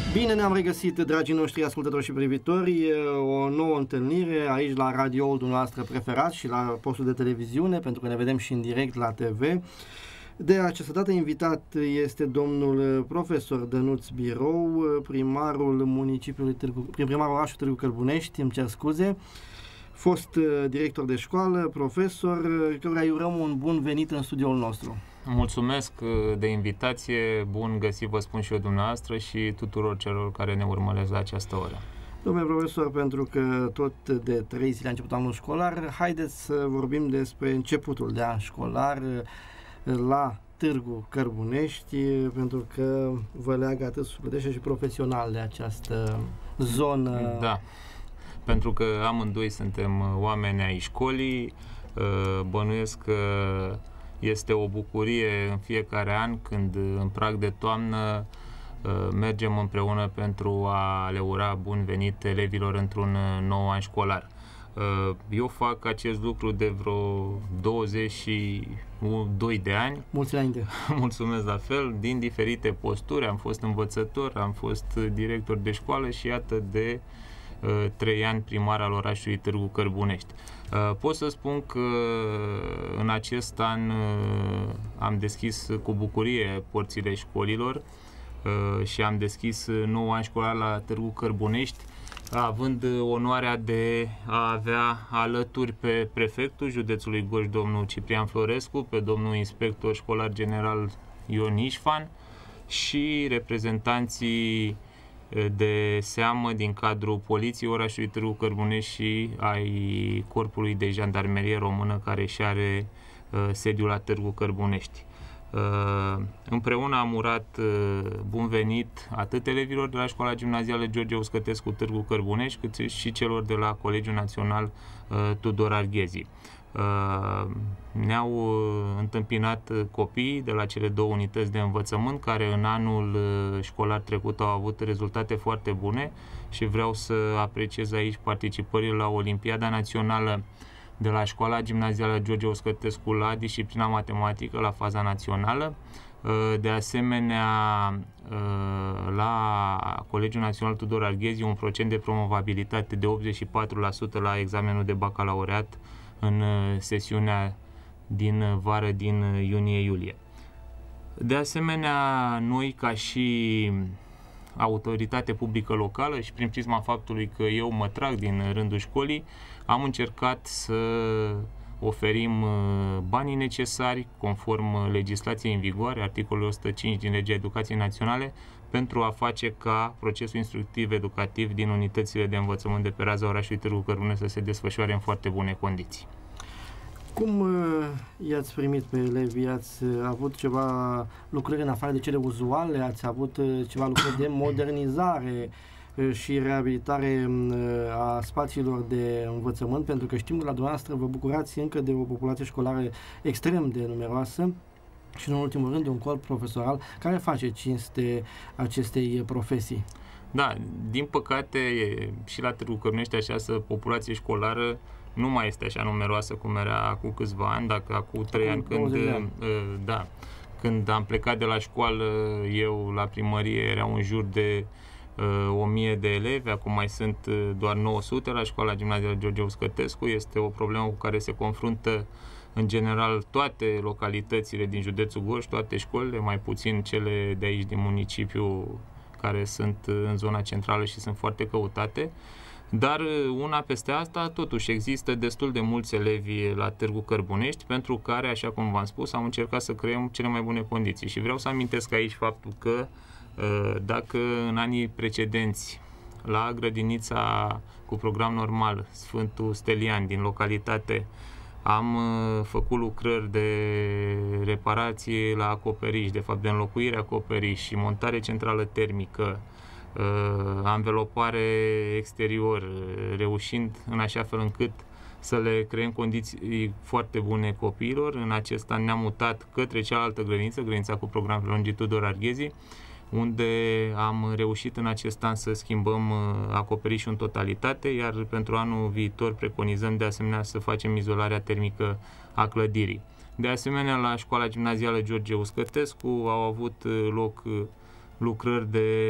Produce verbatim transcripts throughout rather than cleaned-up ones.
Bine ne-am regăsit, dragii noștri ascultători și privitori, o nouă întâlnire aici la radioul dumneavoastră preferat și la postul de televiziune, pentru că ne vedem și în direct la T V. De această dată invitat este domnul profesor Dănuț Birou, primarul municipiului Târgu, primarul orașului Târgu Cărbunești, îmi cer scuze, fost director de școală, profesor, căruia îi urăm un bun venit în studioul nostru. Mulțumesc de invitație, bun găsit, vă spun și eu dumneavoastră și tuturor celor care ne urmăresc la această oră. Domnule profesor, pentru că tot de trei zile a început anul școlar, haideți să vorbim despre începutul de an școlar la Târgu Cărbunești, pentru că vă leagă atât sufletește și profesional de această zonă. Da, pentru că amândoi suntem oameni ai școlii, bănuiesc că este o bucurie în fiecare an când în prag de toamnă mergem împreună pentru a le ura bun venit elevilor într-un nou an școlar. Eu fac acest lucru de vreo douăzeci și doi de ani. Mulți înainte. Mulțumesc la fel, din diferite posturi. Am fost învățător, am fost director de școală și iată de trei ani primar al orașului Târgu Cărbunești. Pot să spun că în acest an am deschis cu bucurie porțile școlilor și am deschis nou an școlar la Târgu Cărbunești, având onoarea de a avea alături pe prefectul județului Gorj, domnul Ciprian Florescu, pe domnul inspector școlar general Ion Ișfan și reprezentanții de seamă din cadrul Poliției orașului Târgu Cărbunești și ai Corpului de Jandarmerie Română care și are uh, sediul la Târgu Cărbunești. Uh, împreună am urat uh, bun venit atât elevilor de la Școala Gimnazială George Uscătescu Târgu Cărbunești, cât și celor de la Colegiul Național uh, Tudor Arghezi. Uh, ne-au uh, întâmpinat uh, copiii de la cele două unități de învățământ care în anul uh, școlar trecut au avut rezultate foarte bune și vreau să apreciez aici participările la Olimpiada Națională de la Școala Gimnazială George Uscătescu la disciplina matematică la faza națională. Uh, de asemenea, uh, la Colegiul Național Tudor Arghezi un procent de promovabilitate de optzeci și patru la sută la examenul de bacalaureat în sesiunea din vară, din iunie-iulie. De asemenea, noi ca și autoritate publică locală și prin prisma faptului că eu mă trag din rândul școlii, am încercat să oferim banii necesari conform legislației în vigoare, articolul o sută cinci din Legea Educației Naționale, pentru a face ca procesul instructiv educativ din unitățile de învățământ de pe raza orașului Târgu Cărbunești să se desfășoare în foarte bune condiții. Cum uh, i-ați primit pe elevi? Ați uh, avut ceva lucrări în afară de cele uzuale? Ați avut uh, ceva lucrări de modernizare uh, și reabilitare uh, a spațiilor de învățământ? Pentru că știm că la dumneavoastră vă bucurați încă de o populație școlară extrem de numeroasă și, în ultimul rând, de un corp profesoral care face cinste acestei profesii. Da, din păcate și la Târgu Cărbunești această populație școlară nu mai este așa numeroasă cum era acum câțiva ani, dacă acum trei ani când, da, când am plecat de la școală, eu la primărie erau în jur de uh, o mie de elevi, acum mai sunt doar nouă sute la Școala Gimnazială George Uscătescu. Este o problemă cu care se confruntă în general toate localitățile din județul Gorj, toate școlile, mai puțin cele de aici din municipiu care sunt în zona centrală și sunt foarte căutate. Dar una peste asta, totuși există destul de mulți elevi la Târgu Cărbunești pentru care, așa cum v-am spus, am încercat să creăm cele mai bune condiții. Și vreau să amintesc aici faptul că dacă în anii precedenți la grădinița cu program normal Sfântul Stelian din localitate am făcut lucrări de reparație la acoperiș, de fapt de înlocuire acoperiș și montare centrală termică, anvelopare exterior, reușind în așa fel încât să le creăm condiții foarte bune copiilor. În acest an ne-am mutat către cealaltă grădiniță, grădinița cu program prelungit Tudor Arghezi, unde am reușit în acest an să schimbăm acoperișul în totalitate, iar pentru anul viitor preconizăm de asemenea să facem izolarea termică a clădirii. De asemenea, la Școala Gimnazială George Uscătescu au avut loc lucrări de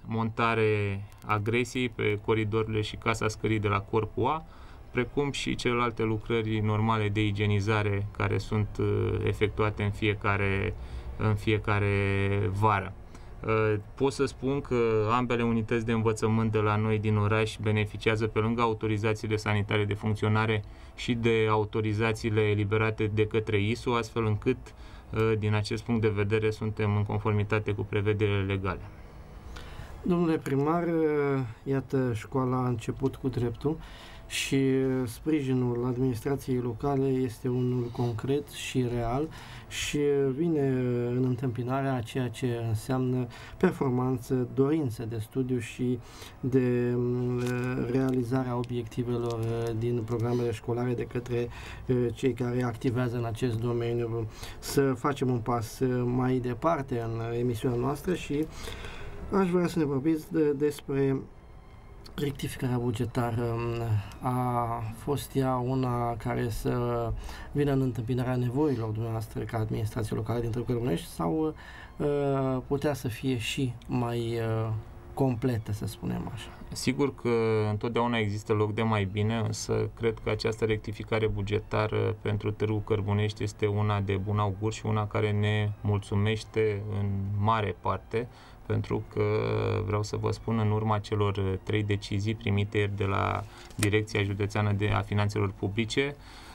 montare a gresiei pe coridorurile și casa scării de la Corpul A, precum și celelalte lucrări normale de igienizare care sunt efectuate în fiecare, în fiecare vară. Pot să spun că ambele unități de învățământ de la noi din oraș beneficiază pe lângă autorizațiile sanitare de funcționare și de autorizațiile eliberate de către I S U, astfel încât din acest punct de vedere suntem în conformitate cu prevederile legale. Domnule primar, iată, școala a început cu dreptul și sprijinul administrației locale este unul concret și real și vine în întâmpinarea a ceea ce înseamnă performanță, dorință de studiu și de realizarea obiectivelor din programele școlare de către cei care activează în acest domeniu. Să facem un pas mai departe în emisiunea noastră și aș vrea să ne vorbiți de, despre rectificarea bugetară. A fost ea una care să vină în întâmpinarea nevoilor dumneavoastră ca administrație locală din Târgu Cărbunești sau uh, putea să fie și mai uh, completă, să spunem așa? Sigur că întotdeauna există loc de mai bine, însă cred că această rectificare bugetară pentru Târgu Cărbunești este una de bun augur și una care ne mulțumește în mare parte, pentru că vreau să vă spun, în urma celor trei decizii primite ieri de la Direcția Județeană de a Finanțelor Publice,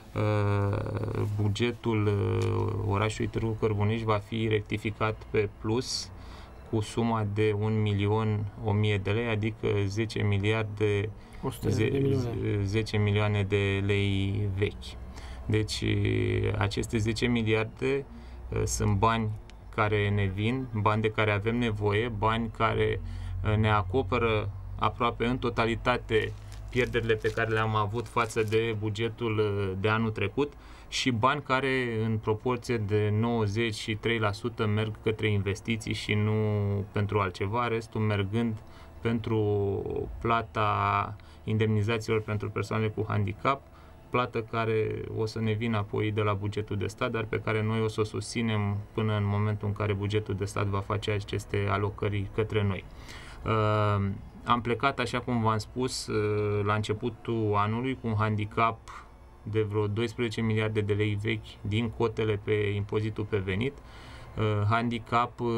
bugetul orașului Târgu Cărbunești va fi rectificat pe plus cu suma de un milion o mie de lei, adică zece miliarde, zece milioane de lei vechi. Deci aceste zece miliarde sunt bani care ne vin, bani de care avem nevoie, bani care ne acoperă aproape în totalitate pierderile pe care le-am avut față de bugetul de anul trecut și bani care în proporție de nouăzeci și trei la sută merg către investiții și nu pentru altceva, restul mergând pentru plata indemnizațiilor pentru persoanele cu handicap, plată care o să ne vină apoi de la bugetul de stat, dar pe care noi o să o susținem până în momentul în care bugetul de stat va face aceste alocări către noi. Uh, am plecat, așa cum v-am spus, uh, la începutul anului cu un handicap de vreo doisprezece miliarde de lei vechi din cotele pe impozitul pe venit, uh, handicap uh,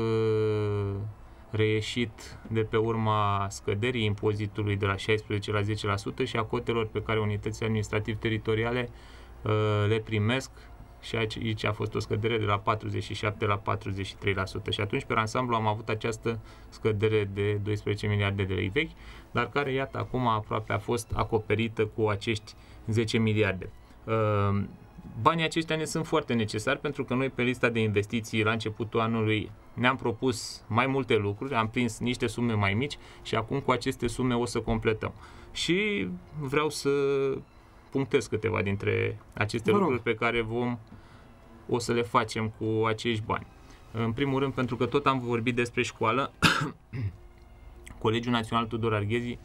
reieșit de pe urma scăderii impozitului de la șaisprezece la zece la sută și a cotelor pe care unitățile administrativ-teritoriale uh, le primesc, și aici a fost o scădere de la patruzeci și șapte la patruzeci și trei la sută și atunci pe ansamblu am avut această scădere de doisprezece miliarde de lei vechi, dar care, iată, acum aproape a fost acoperită cu acești zece miliarde. Uh, Banii aceștia ne sunt foarte necesari pentru că noi pe lista de investiții la începutul anului ne-am propus mai multe lucruri, am prins niște sume mai mici și acum cu aceste sume o să completăm. Și vreau să punctez câteva dintre aceste Vă lucruri rog. pe care vom o să le facem cu acești bani. În primul rând, pentru că tot am vorbit despre școală, Colegiul Național Tudor Arghezi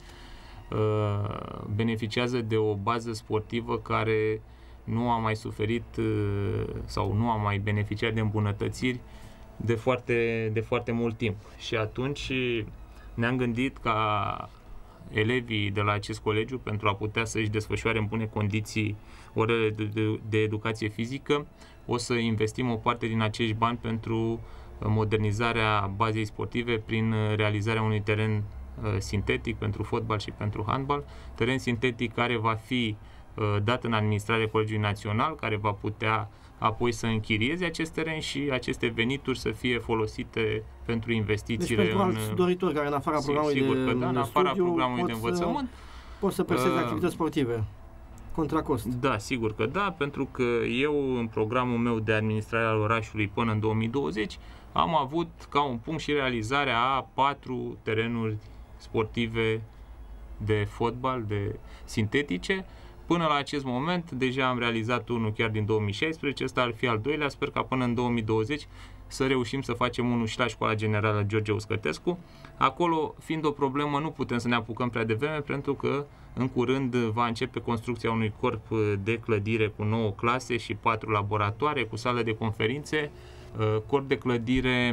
uh, beneficiază de o bază sportivă care nu a mai suferit sau nu a mai beneficiat de îmbunătățiri de foarte, de foarte mult timp. Și atunci ne-am gândit ca elevii de la acest colegiu, pentru a putea să-și desfășoare în bune condiții orele de, de, de educație fizică, o să investim o parte din acești bani pentru modernizarea bazei sportive prin realizarea unui teren sintetic pentru fotbal și pentru handbal, teren sintetic care va fi dat în administrare Colegiului Național, care va putea apoi să închirieze acest teren și aceste venituri să fie folosite pentru investițiile. Deci pentru în alți doritori care în afara programului sigur de, că da, în de afara studiu programului de pot învățământ. Să, pot să presteze uh, activități sportive contra cost. Da, sigur că da, pentru că eu în programul meu de administrare al orașului până în două mii douăzeci am avut ca un punct și realizarea a patru terenuri sportive de fotbal, de sintetice. Până la acest moment, deja am realizat unul chiar din două mii șaisprezece, ăsta ar fi al doilea, sper ca până în două mii douăzeci să reușim să facem unul și la Școala Generală George Uscătescu. Acolo, fiind o problemă, nu putem să ne apucăm prea devreme, pentru că în curând va începe construcția unui corp de clădire cu nouă clase și patru laboratoare, cu sală de conferințe, corp de clădire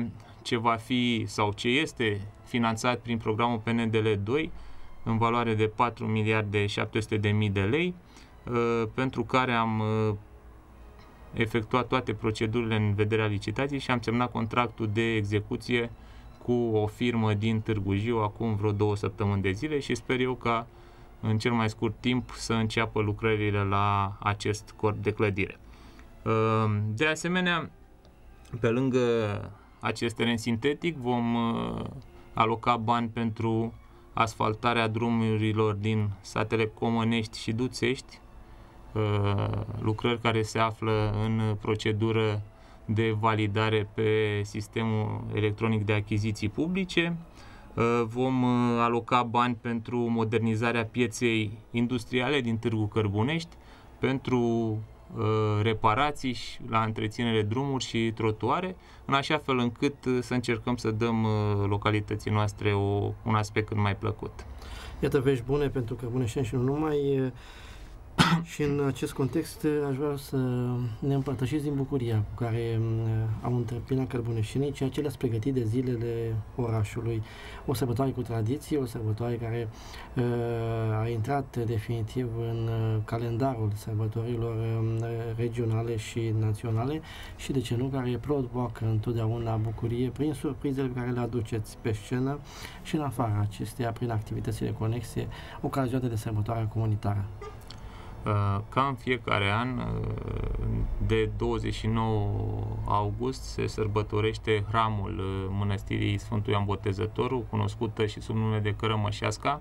ce va fi sau ce este finanțat prin programul P N D L doi în valoare de patru miliarde șapte sute de mii de lei, pentru care am efectuat toate procedurile în vederea licitației și am semnat contractul de execuție cu o firmă din Târgu Jiu acum vreo două săptămâni de zile și sper eu ca în cel mai scurt timp să înceapă lucrările la acest corp de clădire. De asemenea, pe lângă acest teren sintetic vom aloca bani pentru asfaltarea drumurilor din satele Comănești și Duțești, lucrări care se află în procedură de validare pe sistemul electronic de achiziții publice. Vom aloca bani pentru modernizarea pieței industriale din Târgu Cărbunești, pentru reparații și la întreținere drumuri și trotuare, în așa fel încât să încercăm să dăm localității noastre o, un aspect cât mai plăcut. Iată vești bune pentru cărbuneșteni și nu numai. Și în acest context aș vrea să ne împărtășiți din bucuria cu care au întâmpinat cărbuneștenii ceea ce le-ați pregătit de zilele orașului. O sărbătoare cu tradiție, o sărbătoare care uh, a intrat definitiv în calendarul sărbătorilor uh, regionale și naționale și, de ce nu, care provoacă întotdeauna bucurie prin surprizele pe care le aduceți pe scenă și în afara acesteia prin activitățile conexe ocazionate de sărbătoarea comunitară. Ca în fiecare an, de douăzeci și nouă august se sărbătorește hramul Mănăstirii Sfântul Ioan Botezătorul, cunoscută și sub numele de Cărămășeasca,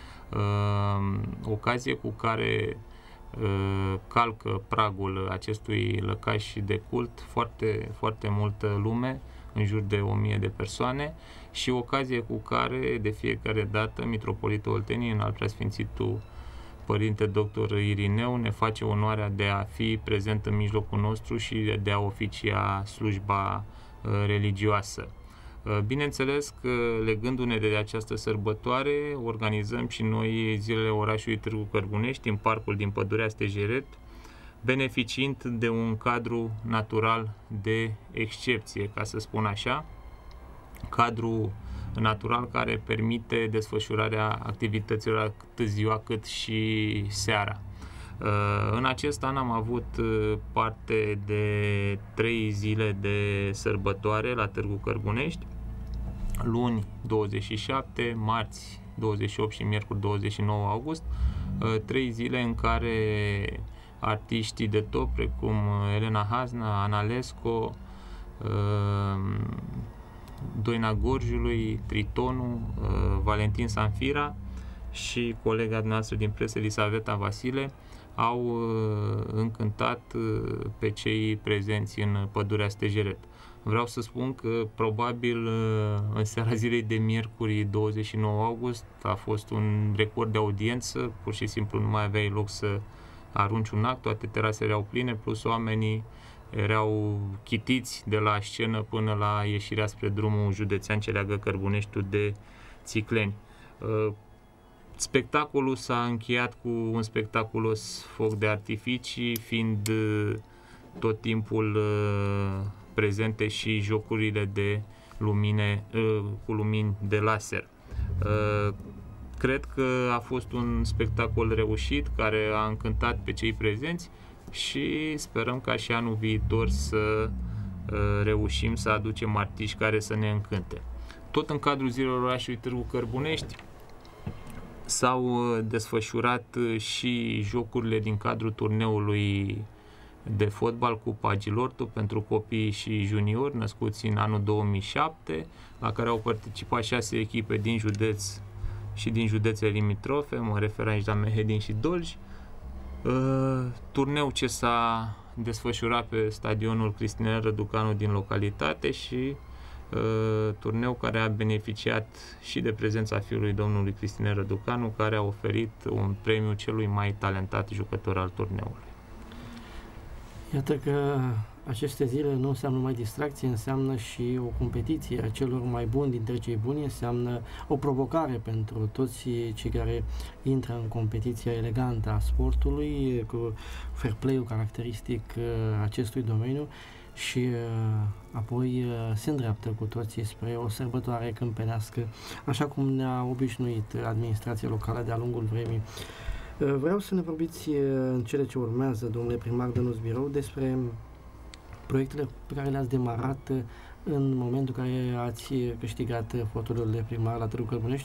ocazie cu care calcă pragul acestui lăcaș de cult foarte, foarte multă lume, în jur de o mie de persoane, și ocazie cu care de fiecare dată Mitropolitul Olteniei, în al preasfințitul Părinte Doctor Irineu, ne face onoarea de a fi prezent în mijlocul nostru și de a oficia slujba uh, religioasă. Uh, bineînțeles că, legându-ne de această sărbătoare, organizăm și noi zilele orașului Târgu Cărbunești în parcul din Pădurea Stejeret, beneficiind de un cadru natural de excepție, ca să spun așa, cadru natural care permite desfășurarea activităților atât ziua cât și seara. În acest an am avut parte de trei zile de sărbătoare la Târgu Cărbunești, luni douăzeci și șapte, marți douăzeci și opt și miercuri douăzeci și nouă august, trei zile în care artiștii de top precum Elena Hazna, Ana Lesco, Doina Gorjului, Tritonul, Valentin Sanfira și colega noastră din presă, Elisaveta Vasile, au încântat pe cei prezenți în Pădurea Stejeret. Vreau să spun că probabil în seara zilei de miercuri douăzeci și nouă august a fost un record de audiență, pur și simplu nu mai aveai loc să arunci un act, toate terasele erau pline, plus oamenii erau chitiți de la scenă până la ieșirea spre drumul județean ce leagă Cărbuneștiul de Țicleni. Spectacolul s-a încheiat cu un spectaculos foc de artificii, fiind tot timpul prezente și jocurile de lumine, cu lumini de laser. Cred că a fost un spectacol reușit, care a încântat pe cei prezenți și sperăm ca și anul viitor să reușim să aducem artiști care să ne încânte. Tot în cadrul zilelor orașului Târgu Cărbunești s-au desfășurat și jocurile din cadrul turneului de fotbal Cupa Gilortu pentru copii și juniori născuți în anul două mii șapte, la care au participat șase echipe din județ și din județele limitrofe, mă refer aici la Mehedin și Dolj. Uh, turneu ce s-a desfășurat pe stadionul Cristinel Răducanu din localitate și uh, turneu care a beneficiat și de prezența fiului domnului Cristinel Răducanu, care a oferit un premiu celui mai talentat jucător al turneului. Iată că aceste zile nu înseamnă numai distracție, înseamnă și o competiție a celor mai buni dintre cei buni, înseamnă o provocare pentru toți cei care intră în competiția elegantă a sportului, cu fair play-ul caracteristic acestui domeniu și apoi se îndreaptă cu toții spre o sărbătoare câmpenească, așa cum ne-a obișnuit administrația locală de-a lungul vremii. Vreau să ne vorbiți în cele ce urmează, domnule primar Dănuț Birou, despre proiectele pe care le-ați demarat în momentul în care ați câștigat fotolul de primar la Târgu Cărbunești,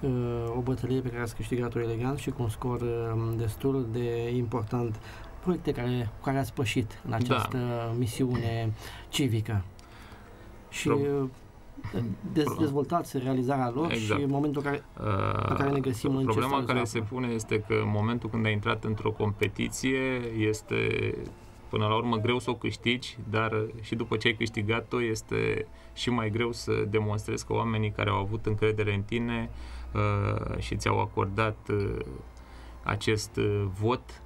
o bătălie pe care ați câștigat-o elegant și cu un scor destul de important. Proiecte care, cu care ați pășit în această da. misiune civică și Pro... dez, dezvoltați realizarea lor exact. și în momentul în care, în care ne găsim uh, în Problema care se pune este că în momentul când ai intrat într-o competiție este până la urmă greu să o câștigi, dar și după ce ai câștigat-o este și mai greu să demonstrezi că oamenii care au avut încredere în tine uh, și ți-au acordat uh, acest uh, vot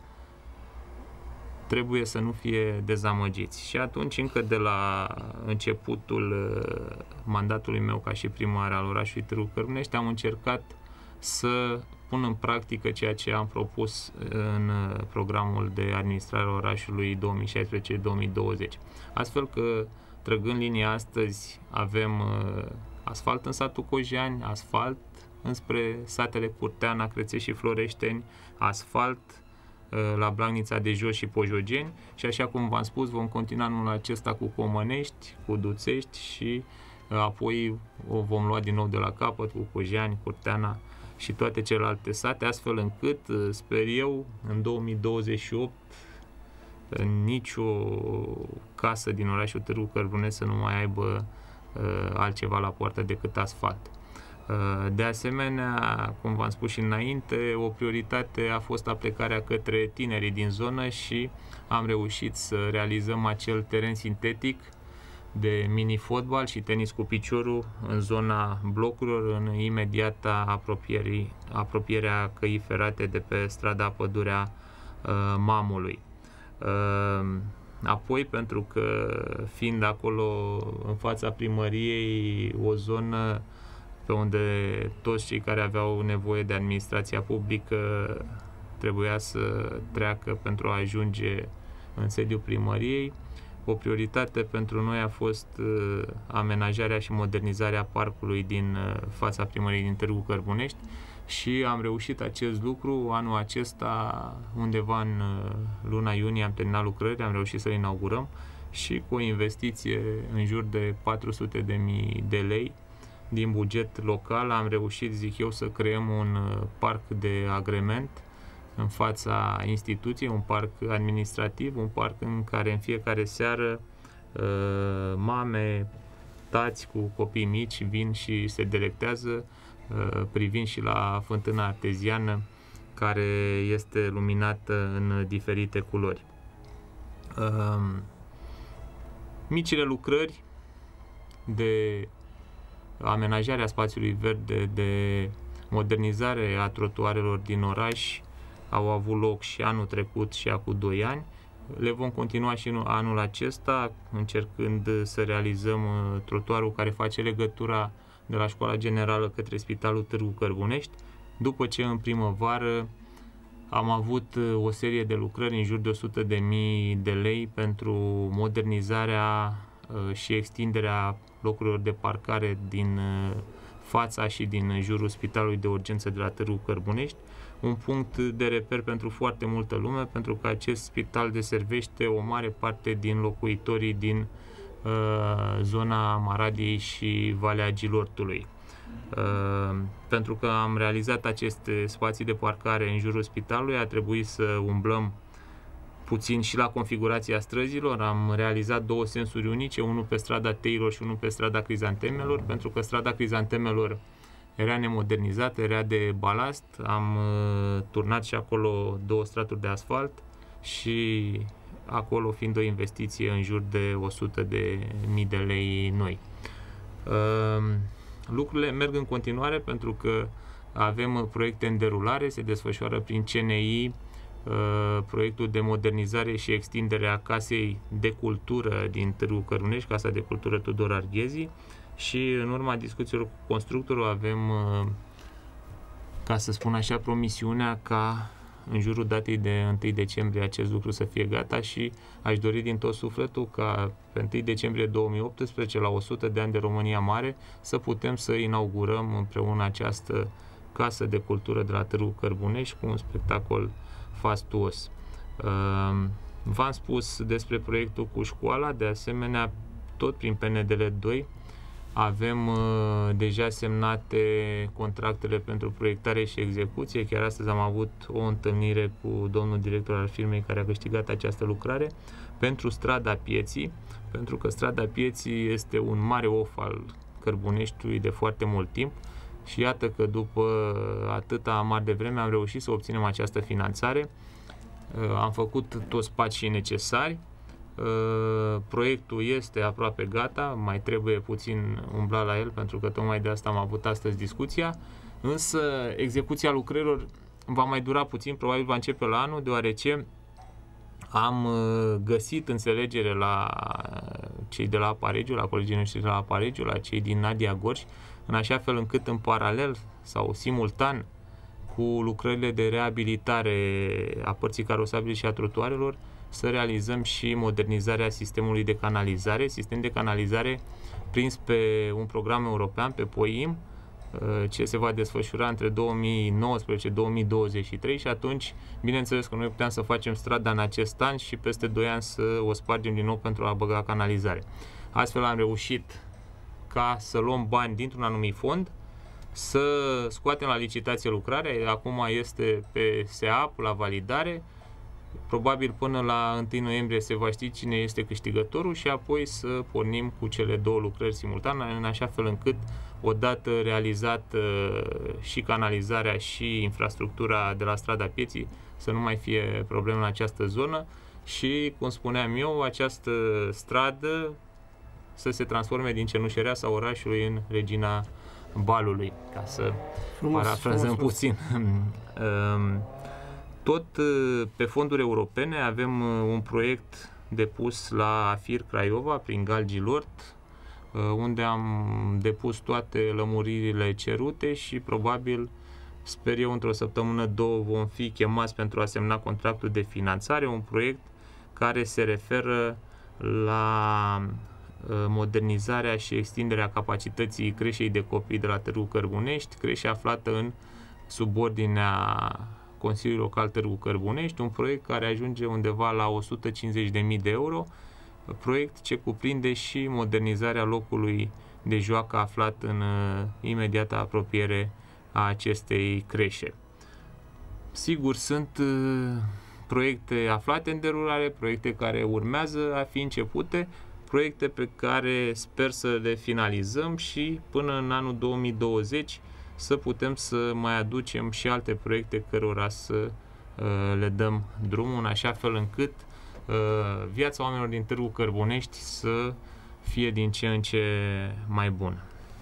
trebuie să nu fie dezamăgiți. Și atunci, încă de la începutul uh, mandatului meu ca și primar al orașului Târgu Cărbunești, am încercat să pun în practică ceea ce am propus în programul de administrare a orașului două mii șaisprezece două mii douăzeci. Astfel că, trăgând linia astăzi, avem uh, asfalt în satul Cojani, asfalt înspre satele Curteana, Crețești și Floreșteni, asfalt uh, la Blagnița de Jos și Pojogeni și, așa cum v-am spus, vom continua anul acesta cu Comănești, cu Duțești și uh, apoi o vom lua din nou de la capăt cu Cojani, Curteana și toate celelalte sate, astfel încât, sper eu, în două mii douăzeci și opt, în nicio casă din orașul Târgu Cărbunești să nu mai aibă uh, altceva la poartă decât asfalt. Uh, de asemenea, cum v-am spus și înainte, o prioritate a fost aplecarea către tinerii din zonă și am reușit să realizăm acel teren sintetic de mini-fotbal și tenis cu piciorul în zona blocurilor, în imediata apropierii, apropierea căii ferate de pe strada Pădurea uh, Mamului. Uh, apoi, pentru că fiind acolo în fața primăriei o zonă pe unde toți cei care aveau nevoie de administrația publică trebuia să treacă pentru a ajunge în sediul primăriei, o prioritate pentru noi a fost uh, amenajarea și modernizarea parcului din uh, fața primăriei din Târgu Cărbunești și am reușit acest lucru anul acesta, undeva în uh, luna iunie am terminat lucrările, am reușit să-l inaugurăm și cu o investiție în jur de patru sute de mii de lei din buget local am reușit, zic eu, să creăm un uh, parc de agrement în fața instituției, un parc administrativ, un parc în care în fiecare seară uh, mame, tați cu copii mici vin și se delectează uh, privind și la fântâna arteziană care este luminată în diferite culori. Uh, micile lucrări de amenajare a spațiului verde, de modernizare a trotuarelor din oraș au avut loc și anul trecut și acum doi ani. Le vom continua și anul acesta, încercând să realizăm trotuarul care face legătura de la Școala Generală către Spitalul Târgu Cărbunești, după ce în primăvară am avut o serie de lucrări în jur de o sută de mii de lei pentru modernizarea și extinderea locurilor de parcare din fața și din jurul Spitalului de Urgență de la Târgu Cărbunești, un punct de reper pentru foarte multă lume, pentru că acest spital deservește o mare parte din locuitorii din uh, zona Maradiei și Valea Gilortului. Uh, pentru că am realizat aceste spații de parcare în jurul spitalului, a trebuit să umblăm puțin și la configurația străzilor. Am realizat două sensuri unice, unul pe strada Teilor și unul pe strada Crizantemelor, pentru că strada Crizantemelor era nemodernizată, era de balast. Am uh, turnat și acolo două straturi de asfalt și acolo fiind o investiție în jur de o sută de mii de lei noi. Uh, lucrurile merg în continuare pentru că avem proiecte în derulare, se desfășoară prin C N I uh, proiectul de modernizare și extindere a Casei de Cultură din Târgu Cărbunești, Casa de Cultură Tudor Arghezi, și în urma discuțiilor cu constructorul avem, ca să spun așa, promisiunea ca în jurul datei de întâi decembrie acest lucru să fie gata și aș dori din tot sufletul ca pe întâi decembrie două mii optsprezece, la o sută de ani de România Mare, să putem să inaugurăm împreună această casă de cultură de la Târgu Cărbunești cu un spectacol fastuos. V-am spus despre proiectul cu școala, de asemenea, tot prin P N D L doi avem uh, deja semnate contractele pentru proiectare și execuție. Chiar astăzi am avut o întâlnire cu domnul director al firmei care a câștigat această lucrare pentru strada Pieții, pentru că strada Pieții este un mare of al Cărbuneștiului de foarte mult timp și iată că după atâta amar de vreme am reușit să obținem această finanțare. Uh, am făcut toți pașii necesari. Uh, proiectul este aproape gata, mai trebuie puțin umbla la el pentru că tocmai de asta am avut astăzi discuția, însă execuția lucrărilor va mai dura puțin, probabil va începe la anul, deoarece am uh, găsit înțelegere la cei de la Apa Regiu, la colegii noștri de la Apa Regiu, la cei din Nadia Gorj, în așa fel încât în paralel sau simultan cu lucrările de reabilitare a părții carosabile și a trotuarelor să realizăm și modernizarea sistemului de canalizare, sistem de canalizare prins pe un program european, pe POIM, ce se va desfășura între două mii nouăsprezece două mii douăzeci și trei și atunci, bineînțeles că noi puteam să facem strada în acest an și peste doi ani să o spargem din nou pentru a băga canalizare. Astfel am reușit ca să luăm bani dintr-un anumit fond, să scoatem la licitație lucrarea, acum este pe S E A P la validare. Probabil până la întâi noiembrie se va ști cine este câștigătorul și apoi să pornim cu cele două lucrări simultan, în așa fel încât, odată realizat și canalizarea și infrastructura de la strada Pieții, să nu mai fie probleme în această zonă și, cum spuneam eu, această stradă să se transforme din cenușăreasa orașului în regina balului, ca să frumos, parafrazăm frumos, puțin. Tot pe fonduri europene avem un proiect depus la AFIR Craiova, prin Galgi Lort, unde am depus toate lămuririle cerute și probabil, sper eu, într-o săptămână, două vom fi chemați pentru a semna contractul de finanțare, un proiect care se referă la modernizarea și extinderea capacității creșei de copii de la Târgu Cărbunești, creșe aflată în subordinea Consiliul Local Târgu Cărbunești, un proiect care ajunge undeva la o sută cincizeci de mii de euro, proiect ce cuprinde și modernizarea locului de joacă aflat în uh, imediata apropiere a acestei creșe. Sigur, sunt uh, proiecte aflate în derulare, proiecte care urmează a fi începute, proiecte pe care sper să le finalizăm și până în anul două mii douăzeci să putem să mai aducem și alte proiecte cărora să uh, le dăm drumul, în așa fel încât uh, viața oamenilor din Târgu Cărbunești să fie din ce în ce mai bună.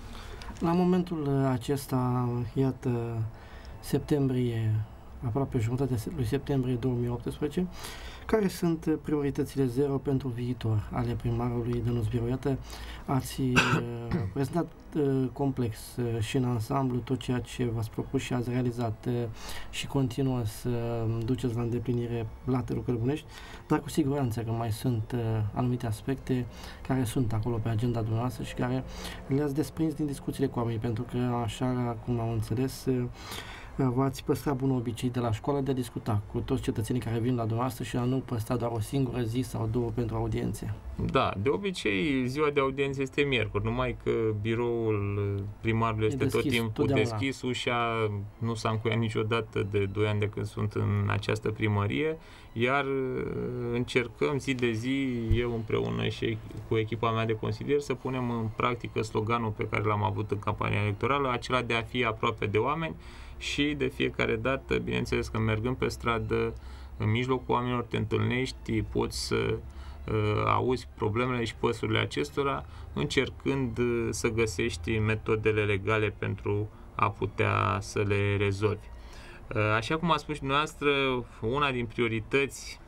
La momentul acesta, iată, septembrie, aproape jumătatea lui septembrie două mii optsprezece, care sunt prioritățile zero pentru viitor ale primarului Dănuț Birou? Iată, ați uh, prezentat uh, complex uh, și în ansamblu tot ceea ce v-ați propus și ați realizat uh, și continuă să duceți la îndeplinire la Târgu Cărbunești, dar cu siguranță că mai sunt uh, anumite aspecte care sunt acolo pe agenda dumneavoastră și care le-ați desprins din discuțiile cu oamenii, pentru că, așa cum am înțeles, uh, v-ați păstrat bunul obicei de la școală de a discuta cu toți cetățenii care vin la dumneavoastră și a nu păstra doar o singură zi sau două pentru audiențe. Da, de obicei ziua de audiențe este miercuri, numai că biroul primarului este deschis, tot timpul totdeauna deschis, ușa nu s-a încuiat niciodată de doi ani de când sunt în această primărie, iar încercăm zi de zi, eu împreună și cu echipa mea de consilieri, să punem în practică sloganul pe care l-am avut în campania electorală, acela de a fi aproape de oameni. Și de fiecare dată, bineînțeles că mergând pe stradă, în mijlocul oamenilor te întâlnești, poți să uh, auzi problemele și păsurile acestora, încercând uh, să găsești metodele legale pentru a putea să le rezolvi. Uh, așa cum a spus și dumneavoastră, una din priorități,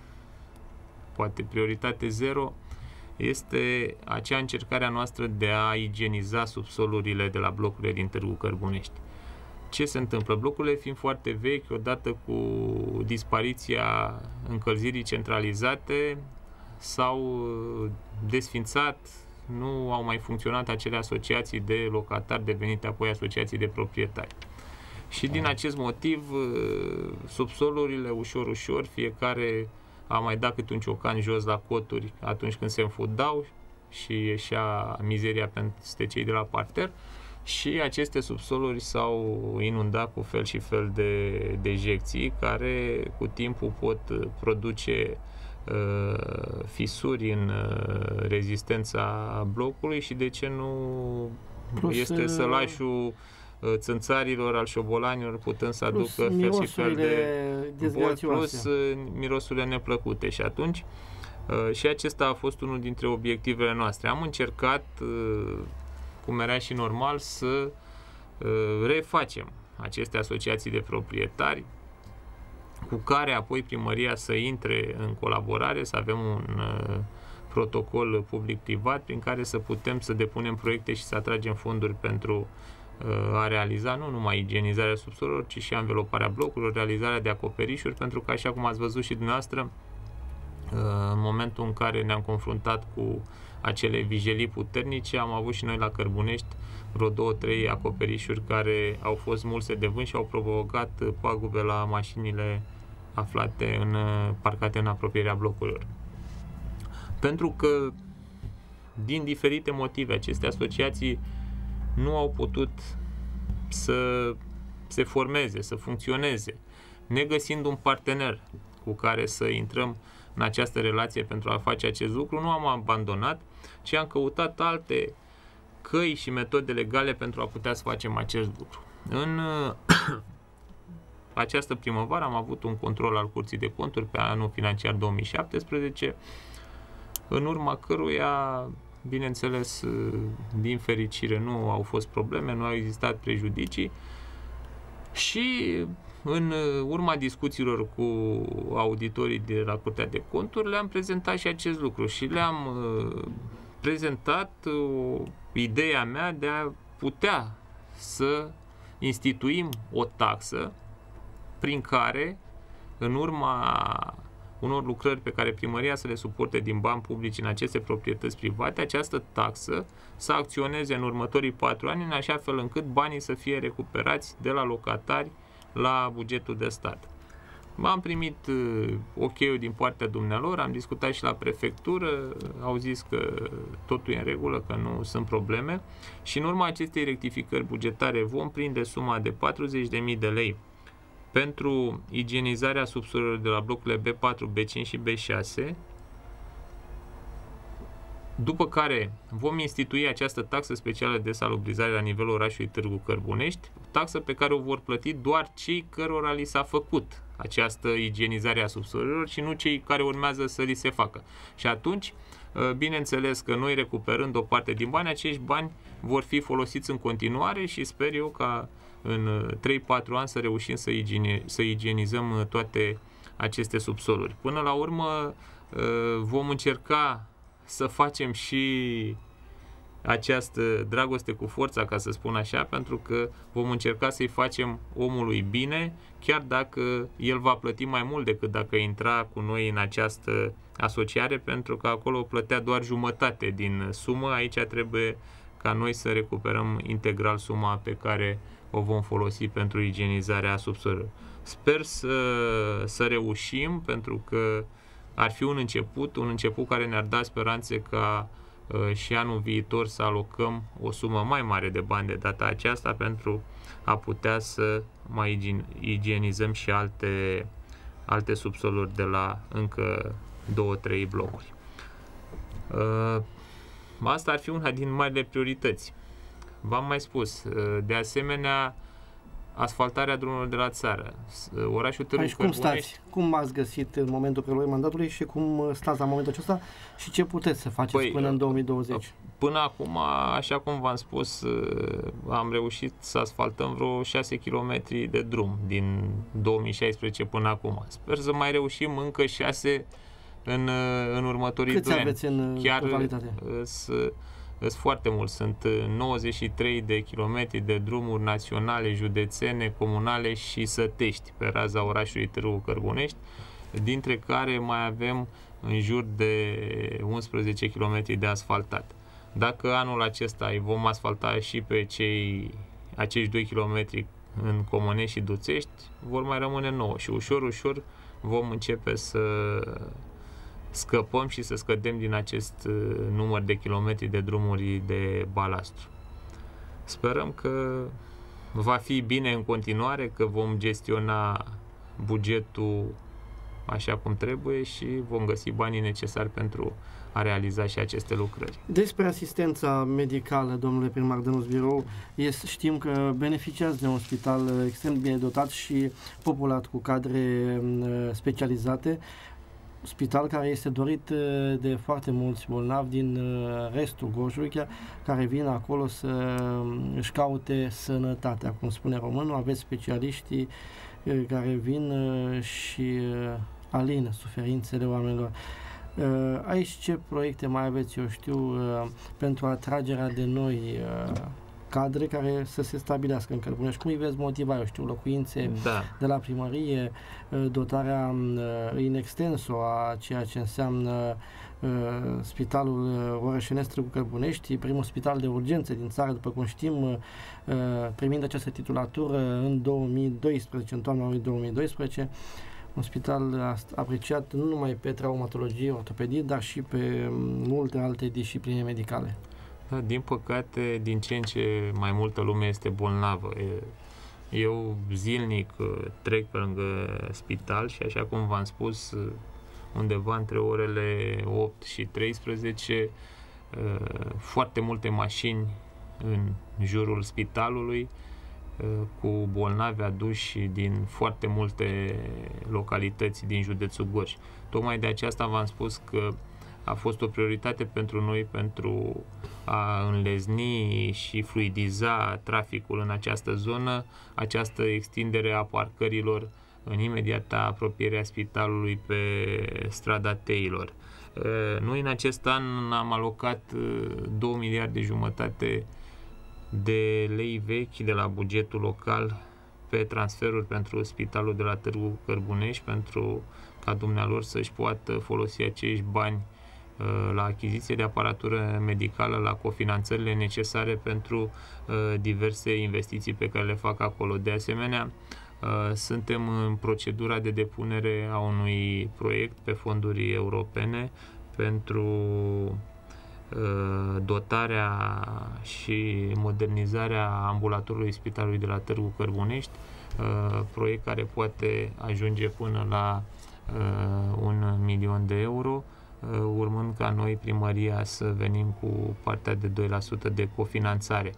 poate prioritate zero, este acea încercare a noastră de a igieniza subsolurile de la blocurile din Târgu Cărbunești. ce se întâmplă? Blocurile fiind foarte vechi, odată cu dispariția încălzirii centralizate, s-au desfințat, nu au mai funcționat acele asociații de locatari devenite apoi asociații de proprietari. Și din acest motiv, subsolurile ușor, ușor, fiecare a mai dat câte un ciocan jos la coturi atunci când se înfundau și ieșea mizeria peste cei de la parter, și aceste subsoluri s-au inundat cu fel și fel de dejecții care cu timpul pot produce uh, fisuri în uh, rezistența blocului și de ce nu plus, este sălașul uh, țânțarilor, al șobolanilor, putând să aducă fel și fel de boli, plus uh, mirosurile neplăcute. Și atunci uh, și acesta a fost unul dintre obiectivele noastre. Am încercat uh, cum era și normal, să uh, refacem aceste asociații de proprietari cu care apoi primăria să intre în colaborare, să avem un uh, protocol public-privat prin care să putem să depunem proiecte și să atragem fonduri pentru uh, a realiza nu numai igienizarea subsolului, ci și anveloparea blocurilor, realizarea de acoperișuri, pentru că, așa cum ați văzut și dumneavoastră, uh, în momentul în care ne-am confruntat cu acele vijelii puternice, am avut și noi la Cărbunești vreo două, trei acoperișuri care au fost mulse de vânt și au provocat pagube la mașinile aflate în, parcate în apropierea blocurilor. Pentru că, din diferite motive, aceste asociații nu au putut să se formeze, să funcționeze, negăsind un partener cu care să intrăm în această relație pentru a face acest lucru, nu am abandonat, ci am căutat alte căi și metode legale pentru a putea să facem acest lucru. În această primăvară am avut un control al Curții de Conturi pe anul financiar două mii șaptesprezece, în urma căruia, bineînțeles, din fericire nu au fost probleme, nu au existat prejudicii și în urma discuțiilor cu auditorii de la Curtea de Conturi le-am prezentat și acest lucru și le-am uh, prezentat uh, ideea mea de a putea să instituim o taxă prin care, în urma unor lucrări pe care primăria să le suporte din bani publici în aceste proprietăți private, această taxă să acționeze în următorii patru ani în așa fel încât banii să fie recuperați de la locatari la bugetul de stat. Am primit uh, ok-ul din partea dumnealor, am discutat și la prefectură, au zis că totul e în regulă, că nu sunt probleme și în urma acestei rectificări bugetare vom prinde suma de patruzeci de mii de lei pentru igienizarea subsolurilor de la blocurile B patru, B cinci și B șase, după care vom institui această taxă specială de salubrizare la nivelul orașului Târgu Cărbunești, taxă pe care o vor plăti doar cei cărora li s-a făcut această igienizare a subsolurilor și nu cei care urmează să li se facă. Și atunci, bineînțeles că noi, recuperând o parte din bani, acești bani vor fi folosiți în continuare și sper eu ca în trei patru ani să reușim să, igiene, să igienizăm toate aceste subsoluri. Până la urmă vom încerca să facem și această dragoste cu forța, ca să spun așa, pentru că vom încerca să-i facem omului bine, chiar dacă el va plăti mai mult decât dacă intra cu noi în această asociare, pentru că acolo plătea doar jumătate din sumă, aici trebuie ca noi să recuperăm integral suma pe care o vom folosi pentru igienizarea subsolului. Sper să, să reușim, pentru că ar fi un început, un început care ne-ar da speranțe ca uh, și anul viitor să alocăm o sumă mai mare de bani de data aceasta pentru a putea să mai igienizăm și alte, alte subsoluri de la încă două trei blocuri. Uh, asta ar fi una din marile priorități. V-am mai spus, uh, de asemenea, asfaltarea drumurilor de la țară. Orașul Târgu Aici, cum stați? Cum ați găsit în momentul preluării mandatului și cum stați la momentul acesta și ce puteți să faceți păi, până în două mii douăzeci? Până acum, așa cum v-am spus, am reușit să asfaltăm vreo șase kilometri de drum din două mii șaisprezece până acum. Sper să mai reușim încă șase în, în următorii Câți doi ani. aveți în Chiar totalitate? Să, Sunt foarte mulți, sunt nouăzeci și trei de kilometri de drumuri naționale, județene, comunale și sătești pe raza orașului Târgu Cărbunești, dintre care mai avem în jur de unsprezece kilometri de asfaltat. Dacă anul acesta îi vom asfalta și pe cei, acești doi kilometri în Comănești și Duțești, vor mai rămâne nouă și ușor, ușor vom începe să scăpăm și să scădem din acest număr de kilometri de drumuri de balastru. Sperăm că va fi bine în continuare, că vom gestiona bugetul așa cum trebuie și vom găsi banii necesari pentru a realiza și aceste lucrări. Despre asistența medicală, domnule primar Dănuț Birou, este, știm că beneficiați de un spital extrem de bine dotat și populat cu cadre specializate, spital care este dorit de foarte mulți bolnavi din restul Gorjului, chiar care vin acolo să își caute sănătatea. Cum spune românul, aveți specialiștii care vin și alină suferințele oamenilor. Aici ce proiecte mai aveți, eu știu, pentru atragerea de noi cadre care să se stabilească în Cărbunești? Cum îi veți motiva, eu știu, locuințe da. de la primărie, dotarea în extenso a ceea ce înseamnă Spitalul Orășenesc Târgu Cărbunești, primul spital de urgență din țară, după cum știm, primind această titulatură în două mii doisprezece, în toamna lui două mii doisprezece, un spital apreciat nu numai pe traumatologie, ortopedie, dar și pe multe alte discipline medicale. Da, din păcate, din ce în ce mai multă lume este bolnavă. Eu zilnic trec pe lângă spital și, așa cum v-am spus, undeva între orele opt și treisprezece, foarte multe mașini în jurul spitalului cu bolnavi aduși din foarte multe localități din județul Gorj. Tocmai de aceasta v-am spus că a fost o prioritate pentru noi pentru a înlezni și fluidiza traficul în această zonă, această extindere a parcărilor în imediata apropiere a spitalului pe strada Teilor. Noi în acest an am alocat două miliarde jumătate de lei vechi de la bugetul local pe transferuri pentru spitalul de la Târgu Cărbunești, pentru ca dumnealor să-și poată folosi acești bani la achiziție de aparatură medicală, la cofinanțările necesare pentru diverse investiții pe care le fac acolo. De asemenea, suntem în procedura de depunere a unui proiect pe fonduri europene pentru dotarea și modernizarea ambulatorului Spitalului de la Târgu Cărbunești, proiect care poate ajunge până la un milion de euro, urmând ca noi, primăria, să venim cu partea de doi la sută de cofinanțare.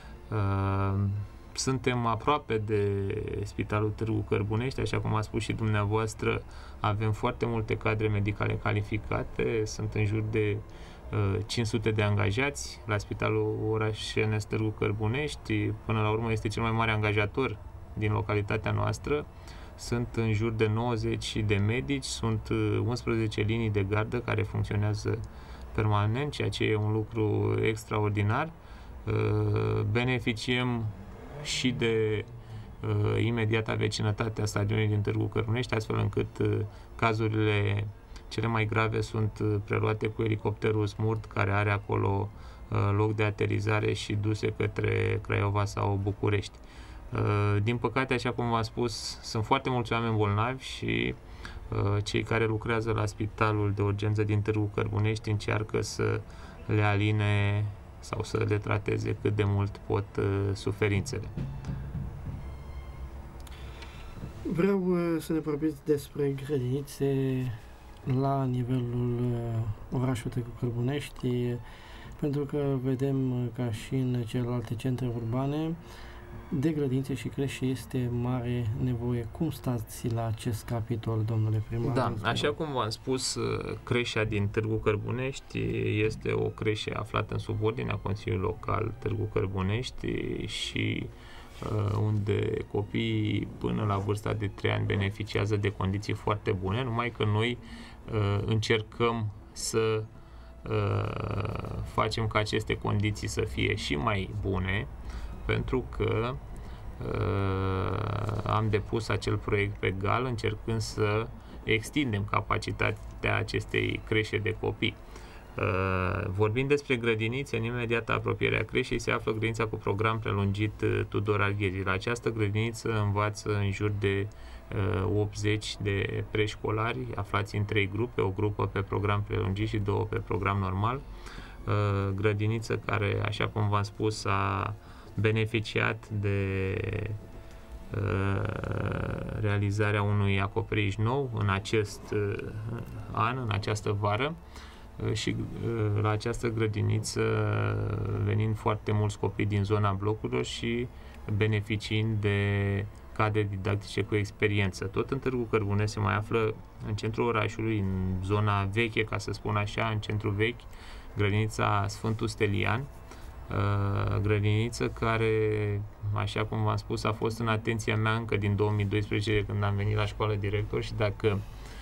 Suntem aproape de Spitalul Târgu Cărbunești, așa cum a spus și dumneavoastră, avem foarte multe cadre medicale calificate, sunt în jur de cinci sute de angajați la Spitalul Orășenesc Târgu Cărbunești, până la urmă este cel mai mare angajator din localitatea noastră. Sunt în jur de nouăzeci de medici, sunt unsprezece linii de gardă care funcționează permanent, ceea ce e un lucru extraordinar. Beneficiem și de imediata vecinătate a stadionului din Târgu Cărbunești, astfel încât cazurile cele mai grave sunt preluate cu elicopterul Smurt, care are acolo loc de aterizare și duse către Craiova sau București. Din păcate, așa cum v-am spus, sunt foarte mulți oameni bolnavi și cei care lucrează la Spitalul de Urgență din Târgu Cărbunești încearcă să le aline sau să le trateze cât de mult pot suferințele. Vreau să ne vorbiți despre grădinițe la nivelul orașului Târgu Cărbunești, pentru că vedem, ca și în celelalte centre urbane, de grădinițe și creșe este mare nevoie. Cum stați la acest capitol, domnule primar? Da, așa cum v-am spus, creșa din Târgu Cărbunești este o creșe aflată în subordinea Consiliului Local Târgu Cărbunești și unde copiii până la vârsta de trei ani beneficiază de condiții foarte bune, numai că noi încercăm să uh, facem ca aceste condiții să fie și mai bune, pentru că uh, am depus acel proiect pe GAL încercând să extindem capacitatea acestei creșe de copii. Uh, vorbind despre grădinițe, în imediată apropiere a creșei se află grădinița cu program prelungit uh, Tudor Arghezi. La această grădiniță învață în jur de uh, optzeci de preșcolari aflați în trei grupe, o grupă pe program prelungit și două pe program normal. Uh, grădiniță care, așa cum v-am spus, a beneficiat de uh, realizarea unui acoperiș nou în acest uh, an, în această vară. Și la această grădiniță venind foarte mulți copii din zona blocurilor și beneficiind de cadre didactice cu experiență. Tot în Târgu Cărbune se mai află în centrul orașului, în zona veche, ca să spun așa, în centrul vechi, grădinița Sfântul Stelian, grădiniță care, așa cum v-am spus, a fost în atenția mea încă din două mii doisprezece, când am venit la școală director, și dacă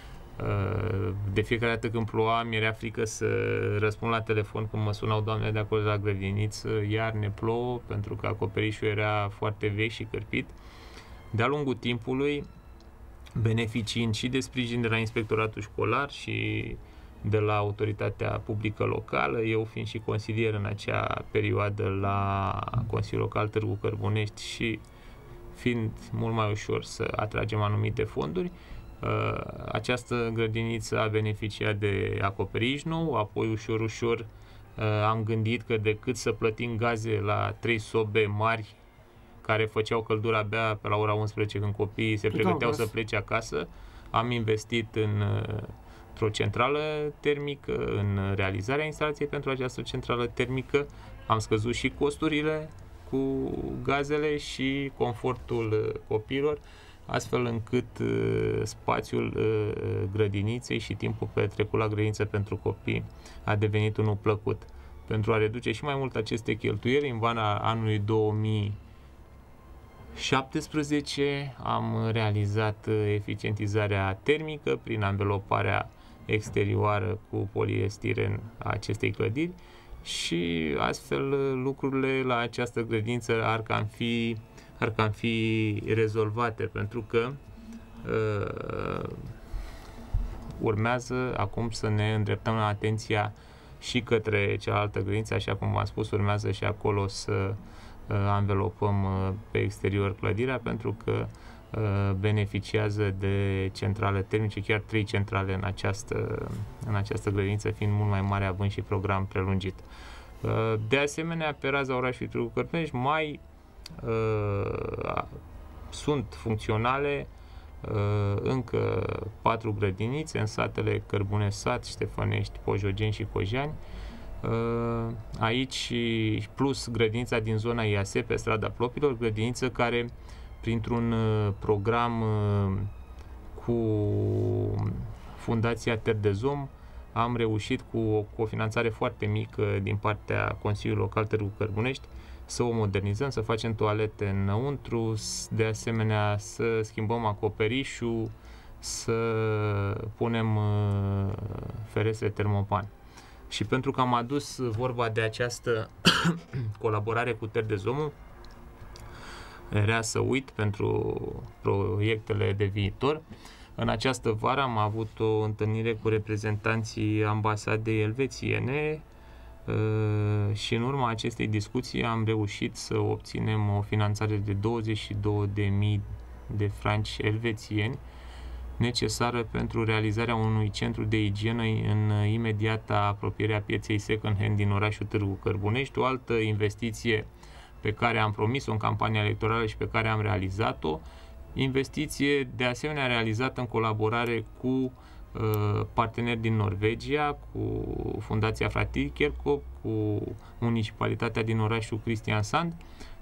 de fiecare dată când ploua, mi-era frică să răspund la telefon când mă sunau doamnele de acolo de la grădiniță, iar ne plouă, pentru că acoperișul era foarte vechi și cărpit. De-a lungul timpului, beneficiind și de sprijin de la Inspectoratul Școlar și de la autoritatea publică locală, eu fiind și consilier în acea perioadă la Consiliul Local Târgu Cărbunești și fiind mult mai ușor să atragem anumite fonduri, această grădiniță a beneficiat de acoperiș nou, apoi ușor, ușor am gândit că decât să plătim gaze la trei sobe mari care făceau căldură abia pe la ora unsprezece când copiii se pregăteau să plece acasă, am investit în, într-o centrală termică, în realizarea instalației pentru această centrală termică, am scăzut și costurile cu gazele și confortul copiilor, astfel încât uh, spațiul uh, grădiniței și timpul petrecut la grădiniță pentru copii a devenit unul plăcut. Pentru a reduce și mai mult aceste cheltuieli, în vara anului două mii șaptesprezece am realizat uh, eficientizarea termică prin anveloparea exterioară cu poliestiren a acestei clădiri și astfel uh, lucrurile la această grădiniță ar cam fi ar cam fi rezolvate, pentru că uh, urmează acum să ne îndreptăm la atenția și către cealaltă grădiniță, așa cum v-am spus, urmează și acolo să uh, anvelopăm uh, pe exterior clădirea, pentru că uh, beneficiază de centrale termice, chiar trei centrale în această, în această grădiniță, fiind mult mai mare, având și program prelungit. Uh, de asemenea, pe raza orașului Târgu Cărbunești mai Uh, sunt funcționale uh, încă patru grădinițe în satele Cărbune Sat, Ștefănești, Pojogeni și Cojani. Uh, aici plus grădinița din zona I A S pe strada Plopilor, grădiniță care printr-un uh, program uh, cu Fundația Terdezom am reușit cu o cofinanțare foarte mică din partea Consiliului Local Târgu Cărbunești să o modernizăm, să facem toalete înăuntru, de asemenea să schimbăm acoperișul, să punem ferestre termopan. Și pentru că am adus vorba de această colaborare cu Terdezomul, era să uit pentru proiectele de viitor. În această vară am avut o întâlnire cu reprezentanții ambasadei elvețiene și în urma acestei discuții am reușit să obținem o finanțare de douăzeci și două de mii de franci elvețieni necesară pentru realizarea unui centru de igienă în imediata apropiere a pieței second hand din orașul Târgu Cărbunești, o altă investiție pe care am promis-o în campania electorală și pe care am realizat-o, investiție de asemenea realizată în colaborare cu parteneri din Norvegia, cu Fundația Fratir Kerkop, cu municipalitatea din orașul Kristiansand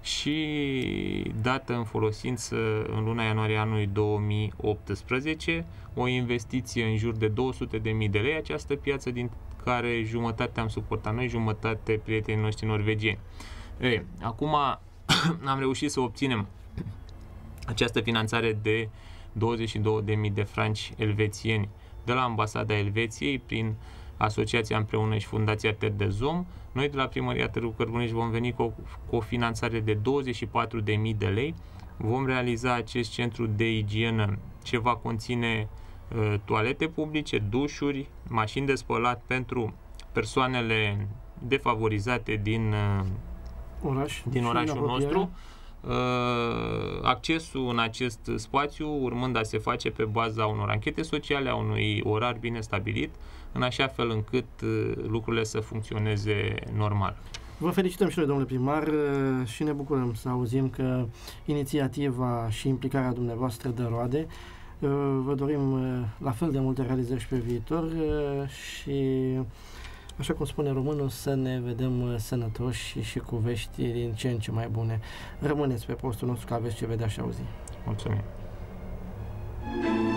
și dată în folosință în luna ianuarie anului două mii optsprezece, o investiție în jur de două sute de mii de lei, această piață din care jumătate am suportat noi, jumătate prietenii noștri norvegieni. Ei, acum am reușit să obținem această finanțare de douăzeci și două de mii de franci elvețieni de la Ambasada Elveției prin Asociația Împreună și Fundația Ted de Zom. Noi de la Primăria Târgu Cărbunești vom veni cu o, cu o finanțare de douăzeci și patru de mii de lei. Vom realiza acest centru de igienă ce va conține uh, toalete publice, dușuri, mașini de spălat pentru persoanele defavorizate din, uh, Oraș, din orașul nostru. Uh, accesul în acest spațiu urmând a se face pe baza unor anchete sociale, a unui orar bine stabilit, în așa fel încât uh, lucrurile să funcționeze normal. Vă felicităm și noi, domnule primar, și ne bucurăm să auzim că inițiativa și implicarea dumneavoastră dă roade. Vă dorim la fel de multe realizări și pe viitor și, așa cum spune românul, să ne vedem sănătoși și, și cu vești din ce în ce mai bune. Rămâneți pe postul nostru că aveți ce vedea și auzi. Mulțumim!